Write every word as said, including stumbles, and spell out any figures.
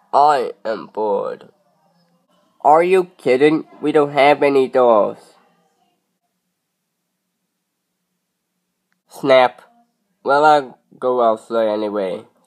I am bored. Are you kidding? We don't have any dolls. Snap. Well, I'll go outside anyway.